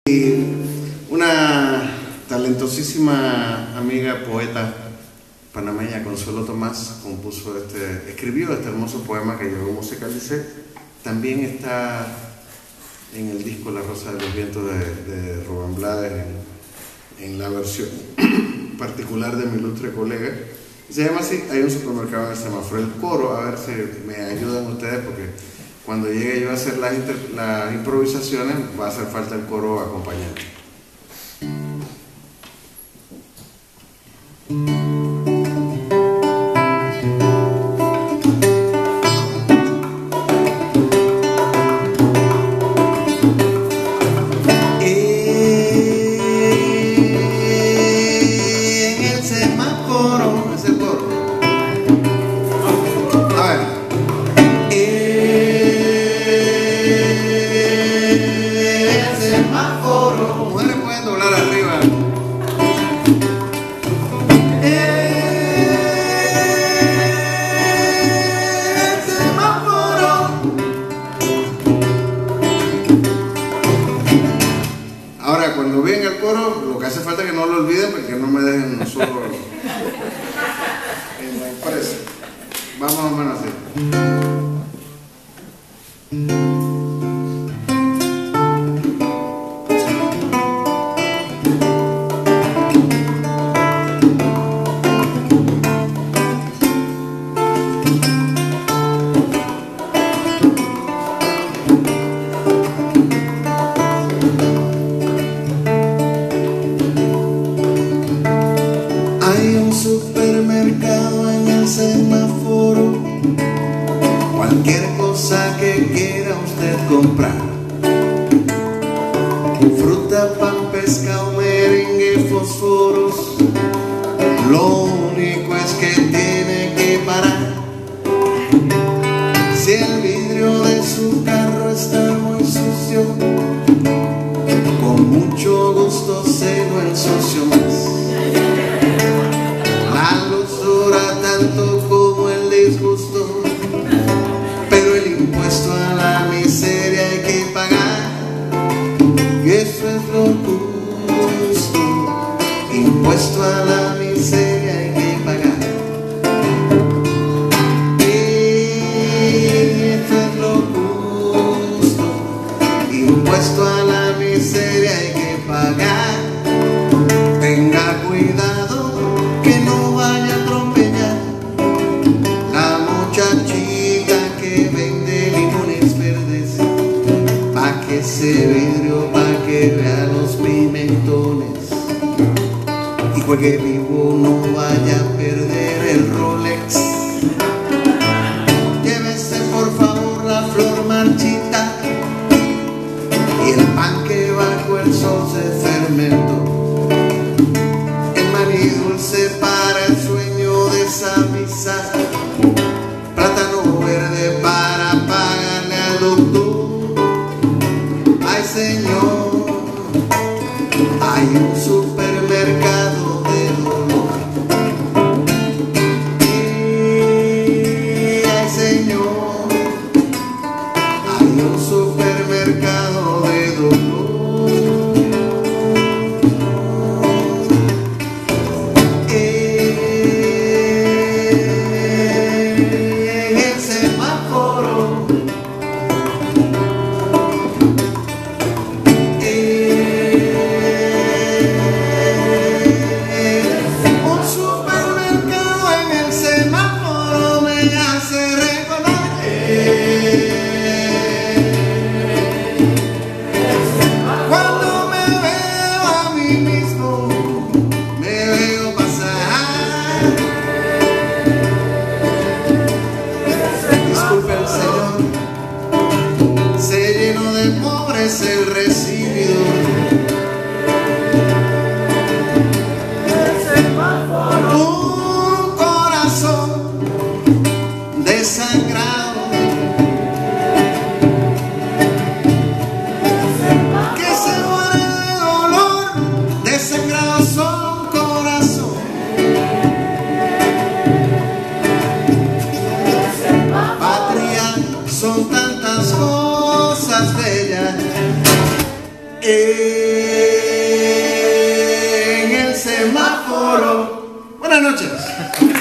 Una talentosísima amiga poeta panameña, Consuelo Tomás, escribió este hermoso poema que yo musicalicé. También está en el disco La Rosa de los Vientos de Rubén Blades, en la versión particular de mi ilustre colega. Se llama así. Hay un supermercado en el semáforo. El coro, a ver si me ayudan ustedes, porque cuando llegue yo a hacer las improvisaciones va a hacer falta el coro acompañante. Cuando venga el coro, lo que hace falta es que no lo olviden, porque no me dejen solo en la empresa. Vamos a menos así. Supermercado en el semáforo, cualquier cosa que quiera usted comprar, fruta, pan, pescado, merengue, fósforos, lo único es que tiene que parar. Si el vidrio de su carro está muy sucio, con mucho gusto se lo ensucio más. La luz dura tanto como el disgusto, pero el impuesto a la miseria hay que pagar, y eso es lo justo. Impuesto a la miseria hay que pagar, y eso es lo justo. Impuesto a la miseria hay que pagar. Tenga cuidado que no vaya a atropellar la muchachita que vende limones verdes, pa' que ese vidrio, pa' que vea los pimentones, y juegue vivo, no vaya a perder el Rolex. Llévese por favor la flor marchita y el pan que bajo el sol se fermentó, dulce para el sueño de esa misa, plátano verde para pagarle al doctor. Ay Señor, hay un supermercado de dolor. Ay Señor, hay un supermercado de dolor. semáforo. Buenas noches.